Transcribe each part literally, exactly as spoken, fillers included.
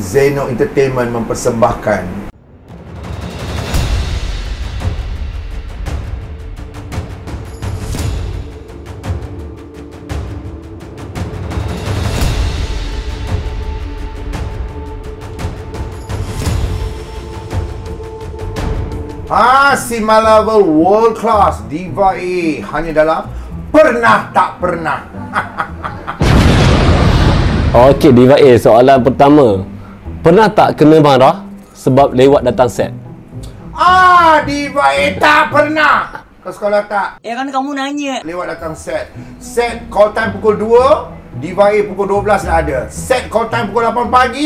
Zeno Entertainment mempersembahkan Ah, si Malavel World Class Diva A hanya dalam Pernah Tak Pernah. Okey, Diva A, soalan pertama. Pernah tak kena marah sebab lewat datang set? Ah, Diva A tak pernah. Kau sekolah tak? Eh, kan kamu nanya. Lewat datang set. Set call time pukul dua, Diva A pukul dua belas dah ada. Set call time pukul lapan pagi,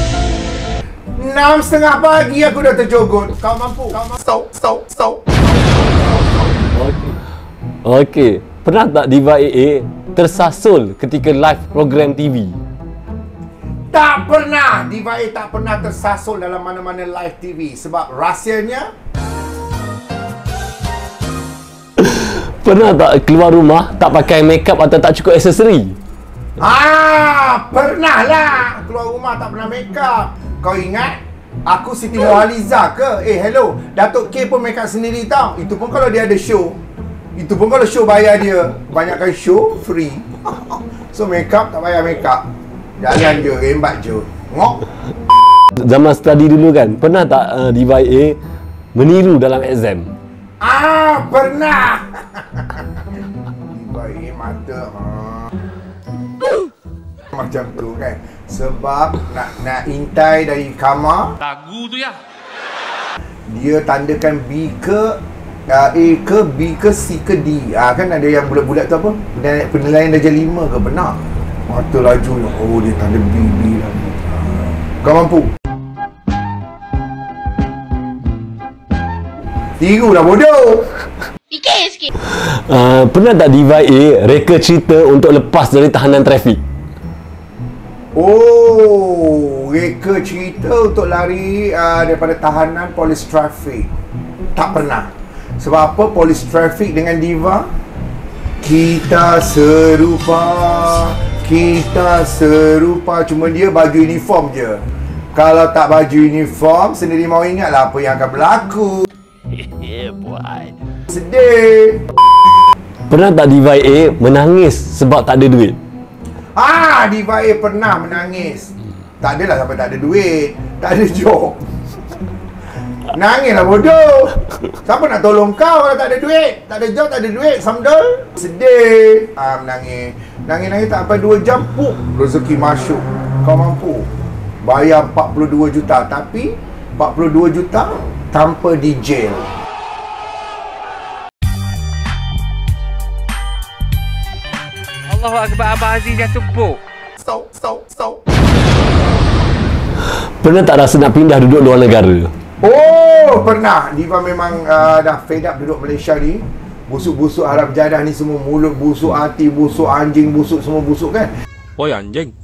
enam setengah pagi aku dah terjogot. Kau mampu? Kau mampu? Stop, stop, stop. Okey. Okey. Pernah tak Diva A A tersasul ketika live program T V? Tak pernah. Diva A tak pernah tersasul dalam mana-mana live T V. Sebab rahsianya, pernah tak keluar rumah tak pakai makeup atau tak cukup aksesori? Ah, pernah lah. Keluar rumah tak pernah make up. Kau ingat? Aku Siti Nurhaliza ke? Eh, hello. Datuk K pun make up sendiri tau. Itu pun kalau dia ada show. Itu pun kalau show bayar dia. Banyakkan show, free. So, make up tak bayar make up. Jalan je, rembat je. Ngok. Zaman study dulu kan, pernah tak uh, Diva A meniru dalam exam? Ah, pernah. Diva A mata. Ha. Macam tu kan. Sebab nak nak intai dari kamar, Lagu tu ya. dia tandakan B ke uh, A ke B ke C ke D. Ah, kan ada yang bulat-bulat tu apa? Penilaian, penilaian darjah lima ke? Benar. Mata laju. Oh, dia tanda B, B lah. Kau mampu? Tiru lah bodoh. Fikir sikit. Uh, pernah tak Diva A reka cerita untuk lepas dari tahanan trafik? Oh, reka cerita untuk lari uh, daripada tahanan polis trafik. Tak pernah. Sebab apa? Polis trafik dengan Diva, kita serupa, kita serupa. Cuma dia baju uniform je. Kalau tak baju uniform, sendiri mau ingatlah apa yang akan berlaku. Yeah, boy. Sedih. Pernah tak Diva A menangis sebab tak ada duit? Ah, Diva A pernah menangis. Tak adalah sampai tak ada duit, tak ada job. Nangislah bodoh. Siapa nak tolong kau kalau tak ada duit? Tak ada job, tak ada duit, samdol. Sedih. Ah, menangis. Nangis-nangis tak sampai dua jam, puk, rezeki masuk. Kau mampu bayar empat puluh dua juta, tapi empat puluh dua juta tanpa di jail. Allahu Akbar, Abah Aziz dah tepuk. Stop, stop, stop. Pernah tak rasa nak pindah duduk luar negara? Oh, pernah. Diva memang uh, dah fed up duduk Malaysia ni. Busuk-busuk harap jadah ni semua. Mulut busuk, hati busuk, anjing busuk, semua busuk kan. Oi anjing.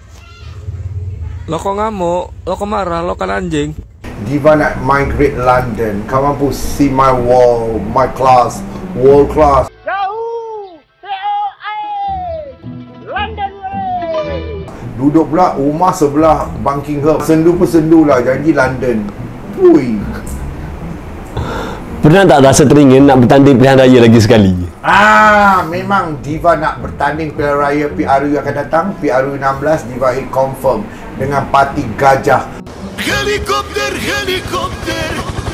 Lo kok ngamuk, lo kok marah, lo kan anjing. Diva nak migrate London. Kau mampu see my wall, my class, world class. Duduk pula rumah sebelah Buckingham. Sendu pun sendu lah. Janji London. Ui. Pernah tak rasa teringin nak bertanding pilihan raya lagi sekali? Ah, memang Diva nak bertanding pilihan raya P R U akan datang. P R U enam belas Diva A confirm dengan parti gajah. Helikopter, helikopter.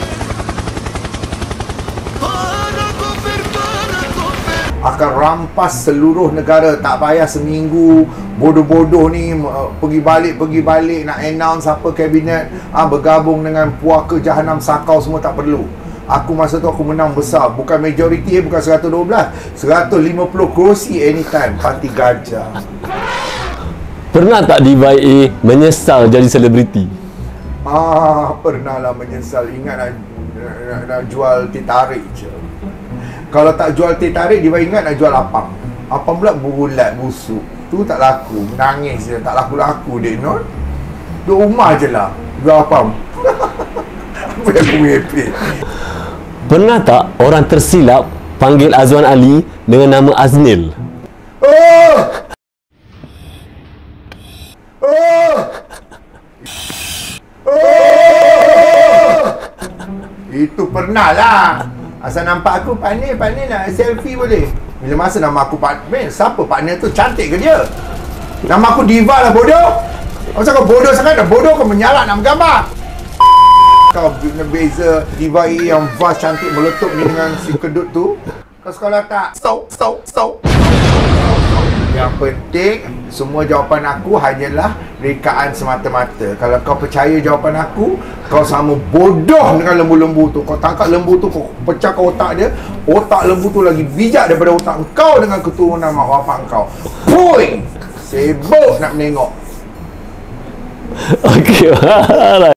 Parakoper, parakoper. Akan rampas seluruh negara. Tak payah seminggu bodoh-bodoh ni uh, pergi balik pergi balik nak announce apa kabinet ah, bergabung dengan puaka jahanam sakau, semua tak perlu. Aku masa tu aku menang besar. Bukan majoriti, eh, bukan seratus dua belas, seratus lima puluh kerusi anytime. Parti gajah. Pernah tak Diva A menyesal jadi selebriti? Ah, pernah lah menyesal. Ingat nak, nak, nak jual teh tarik je. Kalau tak jual teh tarik, Diva ingat nak jual apam. Apam pula bulat, busuk. Tu tak laku. Menangis je. Tak laku-laku dek non. Duduk rumah je lah. Jual apam. Apa yang aku merepek? Pernah tak orang tersilap panggil Azwan Ali dengan nama Aznil? Oh! Oh! Itu pernah lah. Asal nampak aku partner, partner nak selfie boleh. Bila masa nama aku partner, siapa partner tu? Cantik ke dia? Nama aku Diva lah, bodoh. Masa kau bodoh sangat, dah bodoh kau menyalak nak menggambar. Kau beza Diva yang vast cantik meletup ni dengan si kedut tu. Kau sekolah tak? So, so, so. Yang penting, semua jawapan aku hanyalah rekaan semata-mata. Kalau kau percaya jawapan aku, kau sama bodoh dengan lembu-lembu tu. Kau tangkap lembu tu, kau pecahkan otak dia. Otak lembu tu lagi bijak daripada otak kau dengan keturunan mak bapak kau. Puing! Sibuk nak menengok. Okey.